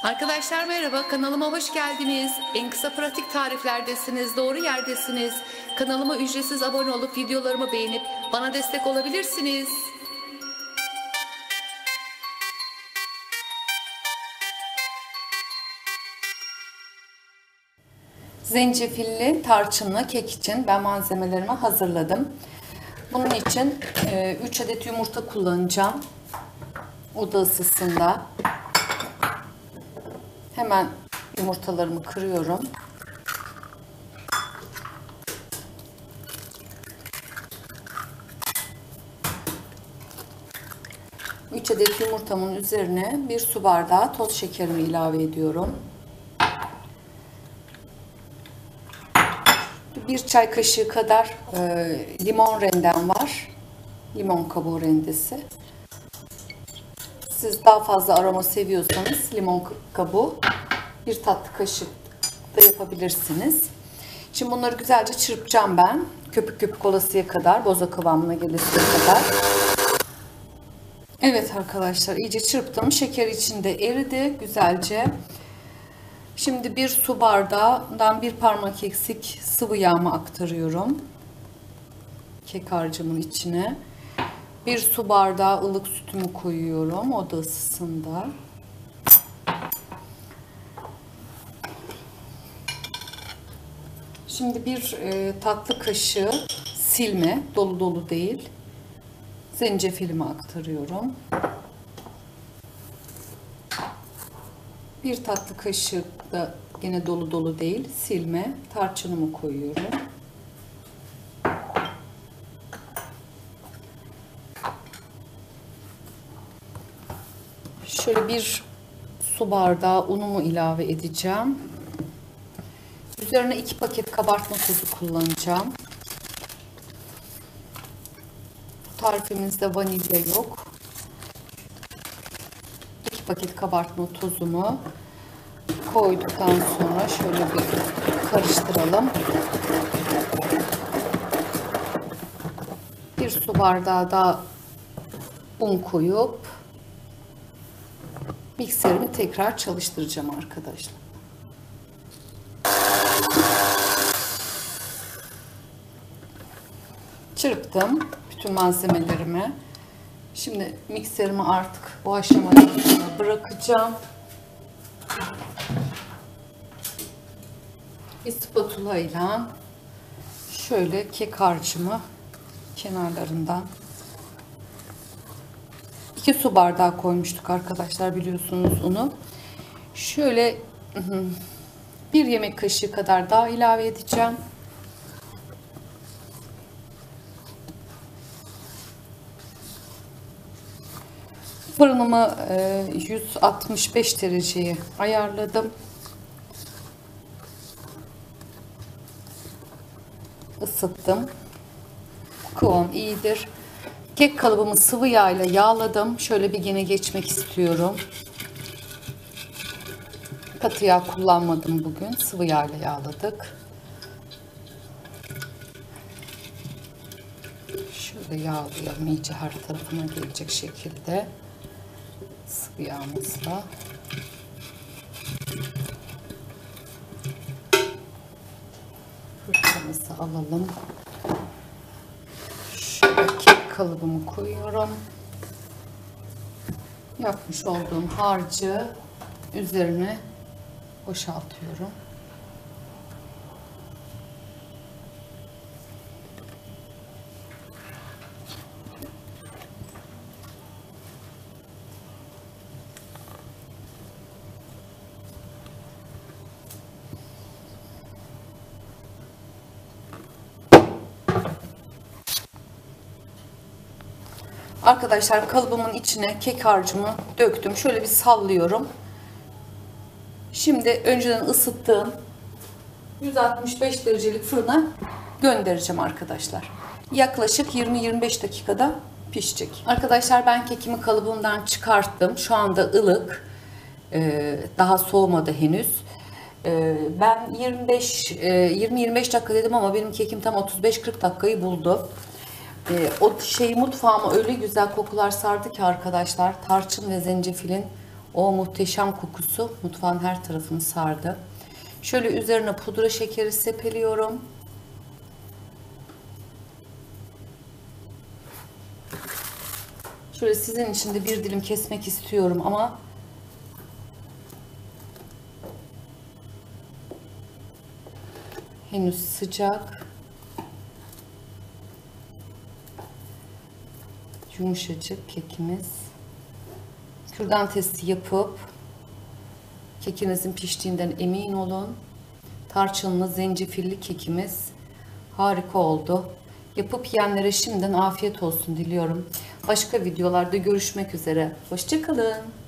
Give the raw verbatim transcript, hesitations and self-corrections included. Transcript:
Arkadaşlar merhaba, kanalıma hoş geldiniz. En kısa pratik tariflerdesiniz, doğru yerdesiniz. Kanalıma ücretsiz abone olup videolarımı beğenip bana destek olabilirsiniz. Zencefilli tarçınlı kek için ben malzemelerimi hazırladım. Bunun için üç adet yumurta kullanacağım. Oda ısısında. Hemen yumurtalarımı kırıyorum. üç adet yumurtamın üzerine bir su bardağı toz şekerimi ilave ediyorum. bir çay kaşığı kadar e, limon rendem var. Limon kabuğu rendesi. Siz daha fazla aroma seviyorsanız limon kabuğu bir tatlı kaşık da yapabilirsiniz. Şimdi bunları güzelce çırpacağım ben. Köpük köpük olasıya kadar, boza kıvamına gelesiye kadar. Evet arkadaşlar, iyice çırptım. Şeker içinde eridi güzelce. Şimdi bir su bardağından bir parmak eksik sıvı yağımı aktarıyorum kek harcımın içine. Bir su bardağı ılık sütümü koyuyorum oda ısısında. Şimdi bir e, tatlı kaşığı silme, dolu dolu değil, zencefilimi aktarıyorum. Bir tatlı kaşığı da yine dolu dolu değil, silme tarçınımı koyuyorum. Şöyle bir su bardağı unumu ilave edeceğim. Üzerine iki paket kabartma tozu kullanacağım. Bu tarifimizde vanilya yok. iki paket kabartma tozumu koyduktan sonra şöyle bir karıştıralım. Bir su bardağı da un koyup mikserimi tekrar çalıştıracağım arkadaşlar. Çırptım bütün malzemelerimi. Şimdi mikserimi artık bu aşamada bırakacağım. Bir spatula ile şöyle kek harcımı kenarlarından, iki su bardağı koymuştuk arkadaşlar, biliyorsunuz unu. Şöyle bir yemek kaşığı kadar daha ilave edeceğim. Fırınımı yüz altmış beş dereceye ayarladım. Isıttım. Kıvam iyidir. Kek kalıbımı sıvı yağ ile yağladım. Şöyle bir gene geçmek istiyorum. Katı yağ kullanmadım bugün. Sıvı yağ ile yağladık. Şöyle yağlayalım. İyice her tarafına gelecek şekilde. Sıvı yağımızla. Fırçamızı alalım. Şöyle kek kalıbımı koyuyorum. Yapmış olduğum harcı üzerine boşaltıyorum. Arkadaşlar, kalıbımın içine kek harcımı döktüm. Şöyle bir sallıyorum. Şimdi önceden ısıttığım yüz altmış beş derecelik fırına göndereceğim arkadaşlar. Yaklaşık yirmi yirmi beş dakikada pişecek. Arkadaşlar, ben kekimi kalıbımdan çıkarttım. Şu anda ılık. Ee, daha soğumadı henüz. Ee, ben yirmi beş yirmi yirmi beş dakika dedim ama benim kekim tam otuz beş kırk dakikayı buldu. Ee, o şey mutfağıma öyle güzel kokular sardı ki arkadaşlar, tarçın ve zencefilin O muhteşem kokusu mutfağın her tarafını sardı. Şöyle üzerine pudra şekeri sepeliyorum. Şöyle sizin için de bir dilim kesmek istiyorum ama henüz sıcak. Yumuşacık kekimiz. Kürdan testi yapıp kekinizin piştiğinden emin olun. Tarçınlı, zencefilli kekimiz harika oldu. Yapıp yiyenlere şimdiden afiyet olsun diliyorum. Başka videolarda görüşmek üzere. Hoşça kalın.